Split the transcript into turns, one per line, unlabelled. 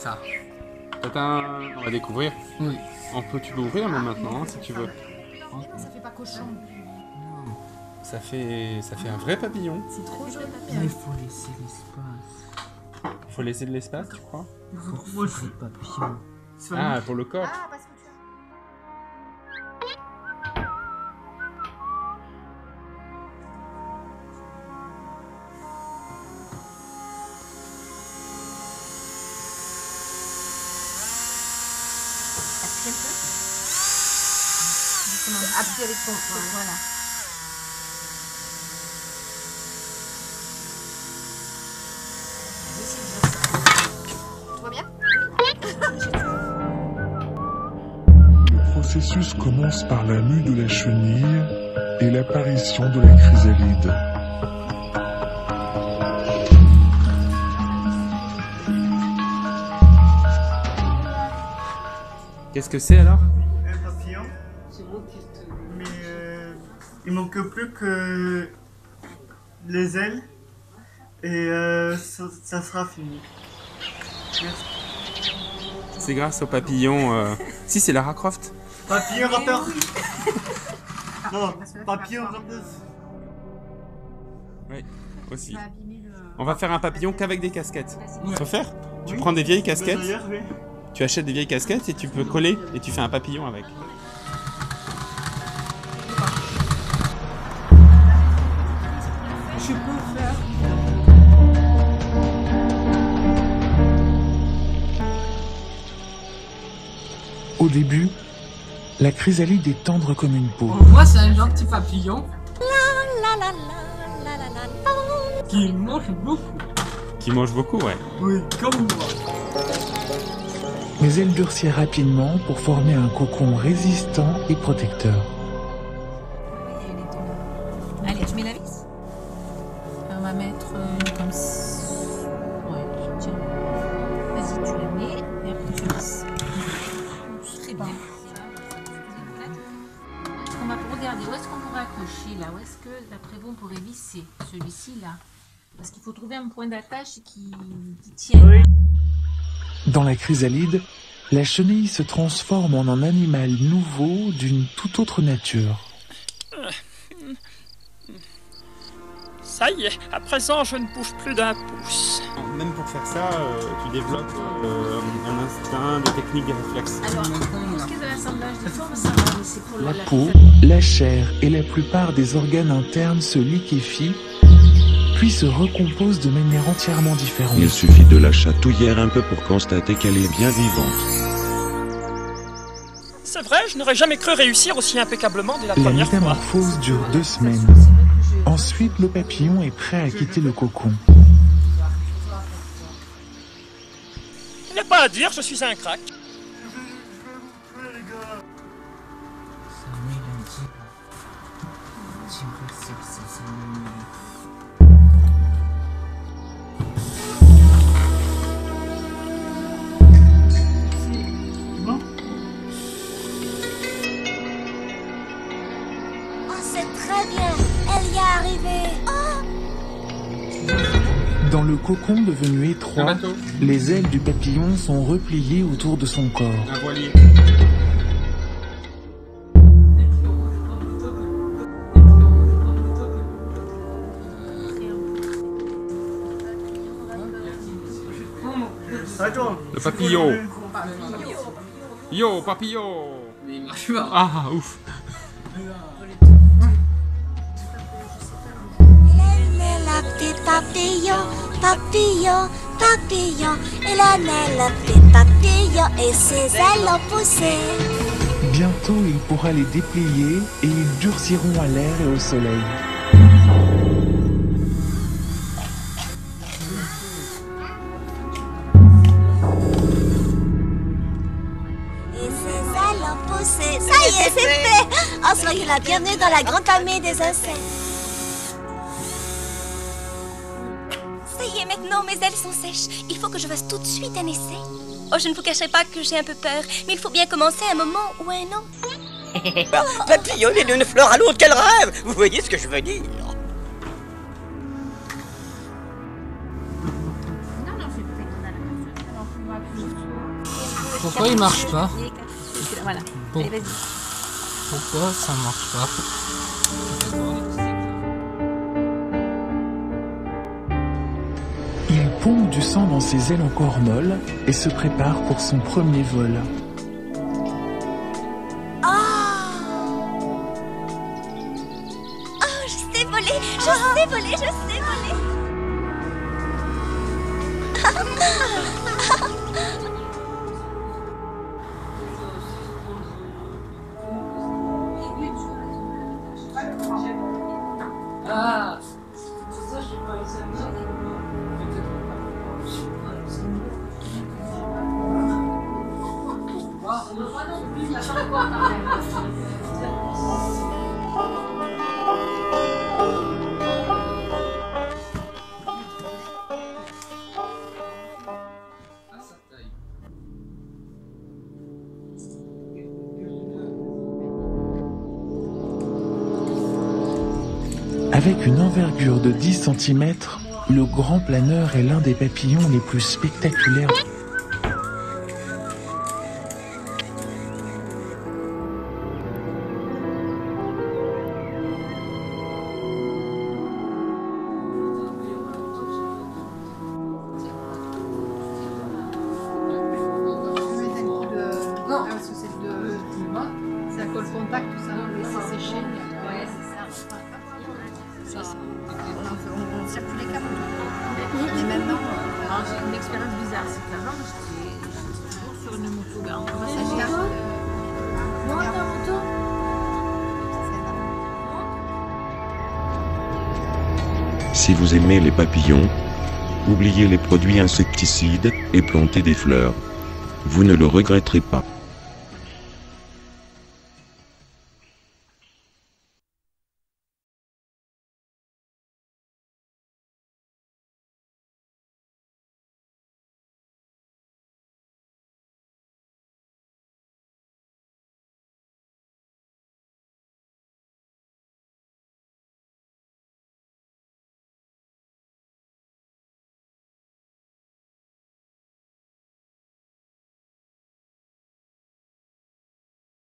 ça.
On va découvrir.
Oui.
Tu peux ouvrir là, maintenant, hein, si tu veux.
Ça fait pas cochon.
Ça fait un vrai papillon.
C'est trop joli.
Mais il faut laisser l'espace.
Faut laisser de l'espace, tu crois?
Pour faire le papillon.
Ah, pour le corps.
Ah, parce que tu appuies avec ton... Voilà. Tu vois bien?
Le processus commence par la mue de la chenille et l'apparition de la chrysalide.
Qu'est-ce que c'est alors?
Un papillon. Mais il manque plus que les ailes et ça sera fini.
C'est grâce au papillon. Si, c'est Lara Croft.
Papillon rappeur. Non, papillon rappeuse.
Oui, aussi. On va faire un papillon qu'avec des casquettes. Tu peux faire? Tu prends des vieilles casquettes,
D'ailleurs, oui.
tu achètes des vieilles casquettes et tu peux coller et tu fais un papillon avec.
Je peux faire.
Au début, la chrysalide est tendre comme une peau.
Moi, c'est un gentil papillon. Qui mange beaucoup.
Qui mange beaucoup, ouais.
Oui, comme moi.
Mais elle durcit rapidement pour former un cocon résistant et protecteur.
Allez, tu mets la vis. On va mettre comme ça. Ouais, je tiens. Vas-y, tu la mets et après tu visses. Très bien. On va regarder où est-ce qu'on pourrait accrocher là. Où est-ce que d'après vous on pourrait visser celui-ci là? Parce qu'il faut trouver un point d'attache qui tienne.
Oui.
Dans la chrysalide, la chenille se transforme en un animal nouveau d'une toute autre nature.
Ça y est, à présent je ne bouge plus d'un pouce.
Même pour faire ça, tu développes un instinct, des techniques, des réflexes.
Alors, pour ce qui est de l'assemblage des formes, ça va, mais c'est pour
La peau, la chair et la plupart des organes internes se liquéfient, puis se recomposent de manière entièrement différente.
Il suffit de la chatouiller un peu pour constater qu'elle est bien vivante.
C'est vrai, je n'aurais jamais cru réussir aussi impeccablement dès la
La
première fois.
métamorphose dure 2 semaines. Ensuite, le papillon est prêt à quitter le cocon.
Il n'y a pas à dire, je suis un crack.
C'est très bien, elle y est arrivée.
Dans le cocon devenu
Un
étroit,
bateau,
les ailes du papillon sont repliées autour de son corps.
un voilier.
Attends.
Le papillon. Yo, papillon.
Mais il marche pas.
Ah, ouf.
La petite papillon, papillon, papillon. Elle en est le petit papillon et ses ailes ont poussé.
Bientôt, il pourra les déplier et ils durciront à l'air et au soleil.
Et ses ailes ont poussé. Ça y est, c'est fait. Oh, soyez la bienvenue dans la grande famille des insectes. Ça y est, maintenant mes ailes sont sèches. Il faut que je fasse tout de suite un essai. Oh, je ne vous cacherai pas que j'ai un peu peur, mais il faut bien commencer à un moment ou à un autre.
Papillonner d'une fleur à l'autre, quel rêve! Vous voyez ce que je veux dire?
Non, non, c'est peut-être qu'on a la console. Alors, on va appuyer.
Pourquoi il marche pas?
Voilà.
Bon.
Allez, vas-y.
Pourquoi ça marche pas?
Il pompe du sang dans ses ailes encore molles et se prépare pour son premier vol.
Je sais voler, je sais voler, je sais voler.
Ah.
Avec une envergure de 10 cm, le grand planeur est l'un des papillons les plus spectaculaires.
Non, parce que c'est de climat, ça colle contact, tout ça, on laisse sécher. Ouais, c'est ça. On circule les câbles. Et maintenant, j'ai une expérience bizarre. C'est qu'avant, j'étais toujours sur une moto. On va s'agir. Non, ta moto.
Si vous aimez les papillons, oubliez les produits insecticides et plantez des fleurs. Vous ne le regretterez pas.